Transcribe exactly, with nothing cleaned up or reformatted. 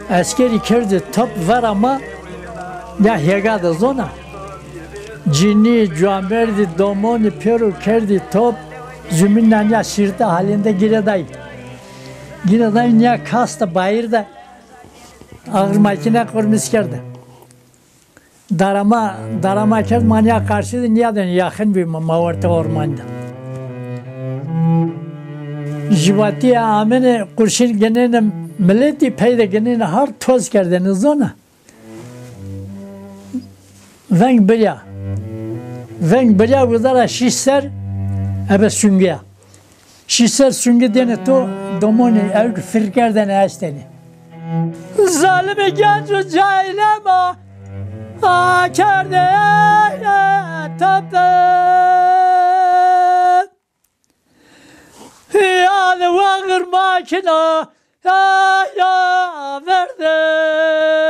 askeri kerdi top var ama ya hegada zona. Cini, cuamberdi, domoni, peru kerdi top zümünden ya şirte halinde gireday. Gireday ya kasta bayırda ağır makine kurmuş kerdi. Darama, darama kerd manya karşıydı niye yakın bir mavarta ormanda. Jivatiye amene kurşin genene milleti peyde genene har toz kerdiniz ona. Veng bilya. Veng bilya vudara şişser ebe süngüya. Şişser süngü dene to domoni evk firkerden eşteni. Zalime genç cailema a kerde tapte. Ya da vağır makina ya ya verdi.